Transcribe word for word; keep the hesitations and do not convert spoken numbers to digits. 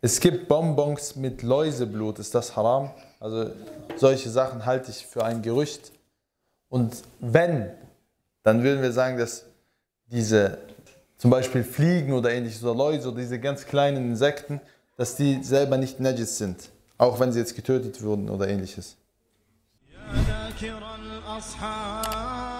Es gibt Bonbons mit Läuseblut, ist das haram? Also solche Sachen halte ich für ein Gerücht. Und wenn, dann würden wir sagen, dass diese zum Beispiel Fliegen oder ähnliches oder Läuse oder diese ganz kleinen Insekten, dass die selber nicht najis sind, auch wenn sie jetzt getötet wurden oder ähnliches.